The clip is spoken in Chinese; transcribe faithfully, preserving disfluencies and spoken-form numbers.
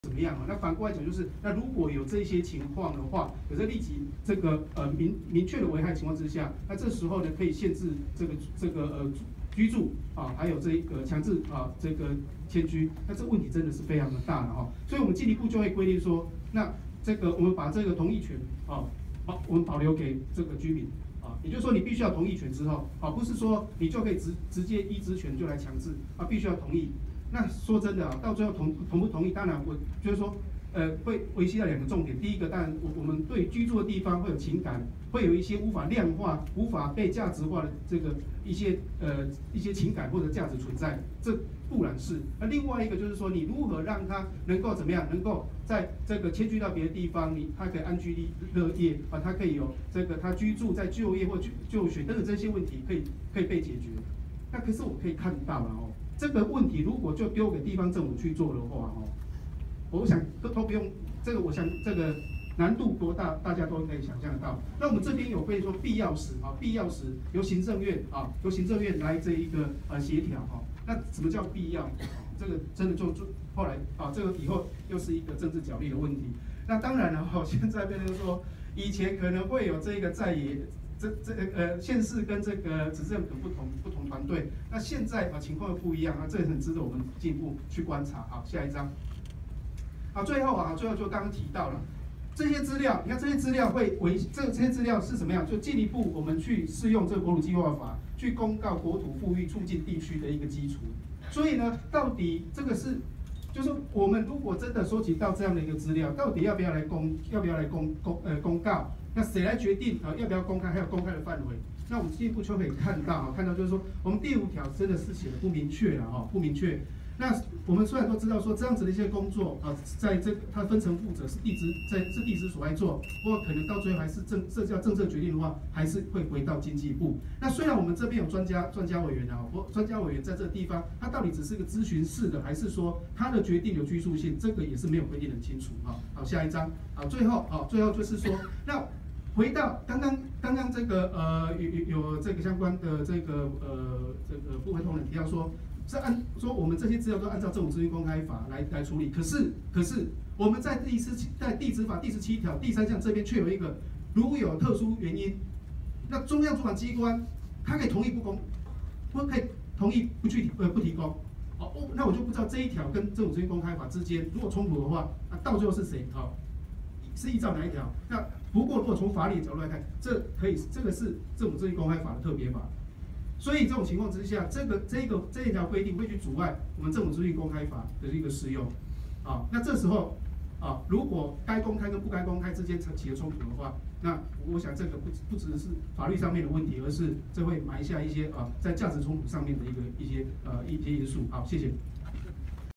怎么样啊？那反过来讲，就是那如果有这些情况的话，有这立即这个呃明明确的危害情况之下，那这时候呢可以限制这个这个呃居住啊，还有这一个强制啊这个迁居，那这问题真的是非常的大了哈。所以我们进一步就会规定说，那这个我们把这个同意权啊，好，我们保留给这个居民。 啊，也就是说，你必须要同意权之后，啊，不是说你就可以直直接依职权就来强制，啊，必须要同意。那说真的啊，到最后同同不同意，当然我就是说，呃，会维系到两个重点。第一个，当然我我们对居住的地方会有情感，会有一些无法量化、无法被价值化的这个一些呃一些情感或者价值存在，这固然是。那另外一个就是说，你如何让他能够怎么样，能够在这个迁居到别的地方，你他可以安居乐业啊，他可以有这个他居住在就业或就就学等等这些问题可以可以被解决。那可是我可以看到了哦，这个问题如果就丢给地方政府去做的话哦，我想都都不用这个，我想这个难度多大，大家都可以想象得到。那我们这边有可以说必要时啊，必要时由行政院啊，由行政院来这一个呃协调哈。那什么叫必要？这个真的就就后来啊，这个以后又是一个政治角力的问题。那当然了哈，现在变成说，以前可能会有这个在野这这呃县市跟这个执政可能不同不同团队，那现在啊情况又不一样啊，这也很值得我们进一步去观察。好，下一张。好，最后啊，最后就刚刚提到了这些资料，你看这些资料会为这这些资料是什么样？就进一步我们去适用这个国土计划法，去公告国土富裕促进地区的一个基础。所以呢，到底这个是，就是我们如果真的收集到这样的一个资料，到底要不要来公，要不要来公公呃公告？那谁来决定啊？要不要公开？还有公开的范围？那我们进一步就可以看到啊，看到就是说，我们第五条真的是写的不明确了哈，不明确。那我们虽然都知道说这样子的一些工作啊，在这个它分成负责是地支在是地支所来做，不过可能到最后还是政这叫政策决定的话，还是会回到经济部。那虽然我们这边有专家专家委员啊，不专家委员在这个地方，他到底只是个咨询式的，还是说他的决定有拘束性，这个也是没有规定很清楚啊。好，下一章，好，最后啊，最后就是说那。回到刚刚刚刚这个呃有有有这个相关的这个呃这个部会同仁提到说，是按说我们这些资料都按照政府资讯公开法来来处理，可是可是我们在第十七在地质法第十七条第三项这边却有一个，如有特殊原因，那中央主管机关他可以同意不公，不可以同意不去呃不提供。哦，那我就不知道这一条跟政府资讯公开法之间如果冲突的话，那到最后是谁啊？是依照哪一条？那不过如果从法理的角度来看，这可以，这个是政府资讯公开法的特别法，所以这种情况之下，这个这个这一条规定会去阻碍我们政府资讯公开法的一个适用，啊，那这时候啊，如果该公开跟不该公开之间起了冲突的话，那我想这个不不只是法律上面的问题，而是这会埋下一些啊在价值冲突上面的一个一些呃一些因素。好，谢谢。